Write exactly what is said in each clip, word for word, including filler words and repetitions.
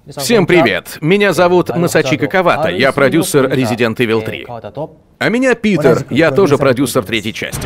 Всем привет! Меня зовут Масачика Кавата, я продюсер Resident Evil три. А меня Питер, я тоже продюсер третьей части.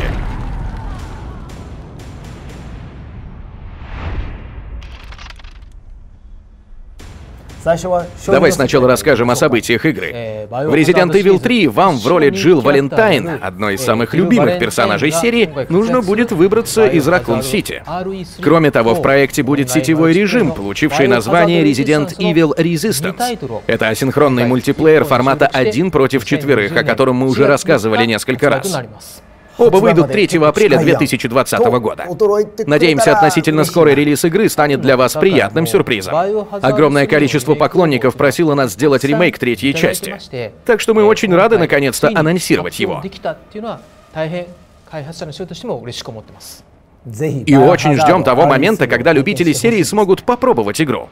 Давай сначала расскажем о событиях игры. В Resident Evil три вам в роли Джилл Валентайн, одной из самых любимых персонажей серии, нужно будет выбраться из Ракун-Сити. Кроме того, в проекте будет сетевой режим, получивший название Resident Evil Resistance. Это асинхронный мультиплеер формата один против четверых, о котором мы уже рассказывали несколько раз. Оба выйдут третьего апреля две тысячи двадцатого года. Надеемся, относительно скорый релиз игры станет для вас приятным сюрпризом. Огромное количество поклонников просило нас сделать ремейк третьей части. Так что мы очень рады наконец-то анонсировать его. И очень ждем того момента, когда любители серии смогут попробовать игру.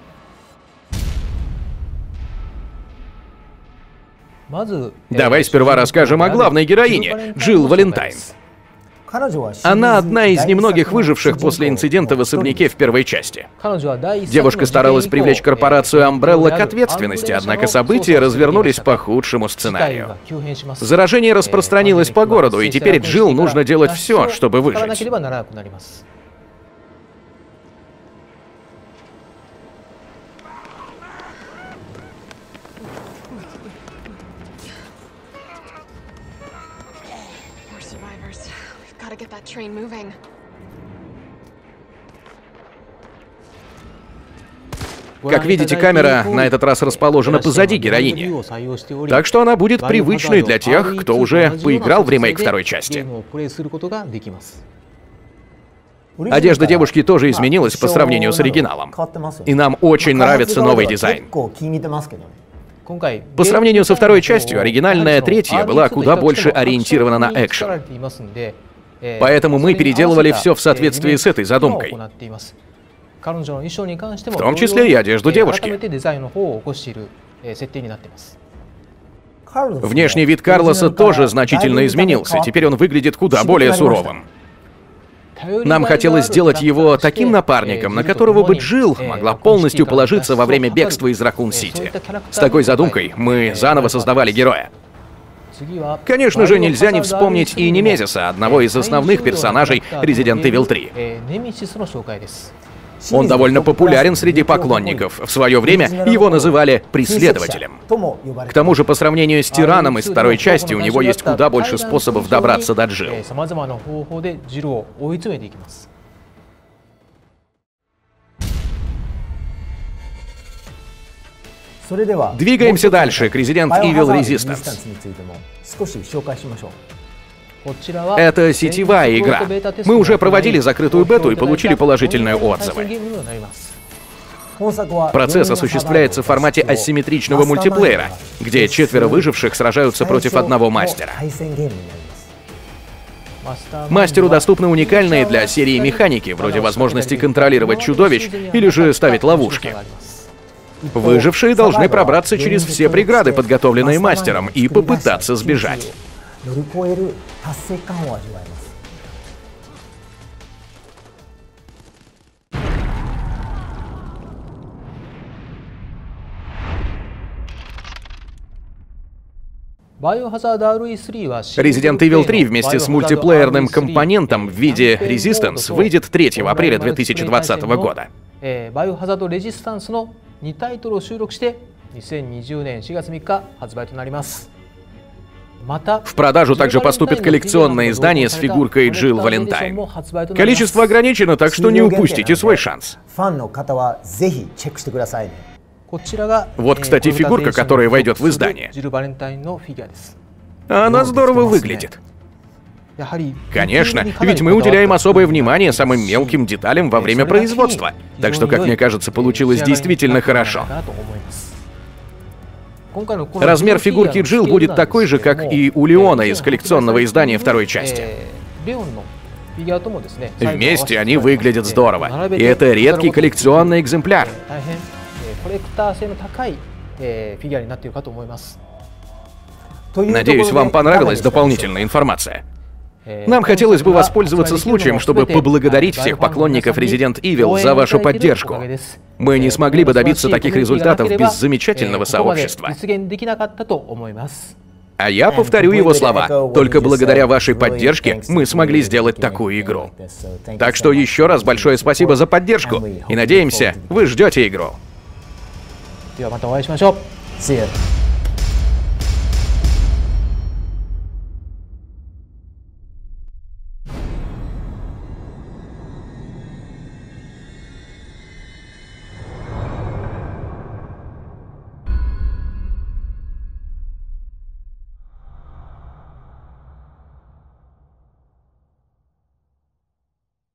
Давай сперва расскажем о главной героине, Джилл Валентайн. Она одна из немногих выживших после инцидента в особняке в первой части. Девушка старалась привлечь корпорацию Umbrella к ответственности, однако события развернулись по худшему сценарию. Заражение распространилось по городу, и теперь Джилл нужно делать все, чтобы выжить. Как видите, камера на этот раз расположена позади героини, так что она будет привычной для тех, кто уже поиграл в ремейк второй части. Одежда девушки тоже изменилась по сравнению с оригиналом, и нам очень нравится новый дизайн. По сравнению со второй частью, оригинальная третья была куда больше ориентирована на экшен. Поэтому мы переделывали все в соответствии с этой задумкой. В том числе и одежду девушки. Внешний вид Карлоса тоже значительно изменился. Теперь он выглядит куда более суровым. Нам хотелось сделать его таким напарником, на которого бы Джилл могла полностью положиться во время бегства из Ракун-Сити. С такой задумкой мы заново создавали героя. Конечно же, нельзя не вспомнить и Немезиса, одного из основных персонажей Resident Evil три. Он довольно популярен среди поклонников. В свое время его называли преследователем. К тому же, по сравнению с Тираном из второй части, у него есть куда больше способов добраться до Джилл. Двигаемся дальше к Resident Evil Resistance. Это сетевая игра. Мы уже проводили закрытую бету и получили положительные отзывы. Процесс осуществляется в формате асимметричного мультиплеера, где четверо выживших сражаются против одного мастера. Мастеру доступны уникальные для серии механики, вроде возможности контролировать чудовищ или же ставить ловушки. Выжившие должны пробраться через все преграды, подготовленные мастером, и попытаться сбежать. Resident Evil три вместе с мультиплеерным компонентом в виде Resistance выйдет третьего апреля две тысячи двадцатого года. В продажу также поступит коллекционное издание с фигуркой Джилл Валентайн. Количество ограничено, так что не упустите свой шанс. Вот, кстати, фигурка, которая войдет в издание. Она здорово выглядит. Конечно, ведь мы уделяем особое внимание самым мелким деталям во время производства. Так что, как мне кажется, получилось действительно хорошо. Размер фигурки Джилл будет такой же, как и у Леона из коллекционного издания второй части. Вместе они выглядят здорово. И это редкий коллекционный экземпляр. Надеюсь, вам понравилась дополнительная информация. Нам хотелось бы воспользоваться случаем, чтобы поблагодарить всех поклонников Resident Evil за вашу поддержку. Мы не смогли бы добиться таких результатов без замечательного сообщества. А я повторю его слова. Только благодаря вашей поддержке мы смогли сделать такую игру. Так что еще раз большое спасибо за поддержку. И надеемся, вы ждете игру. See you.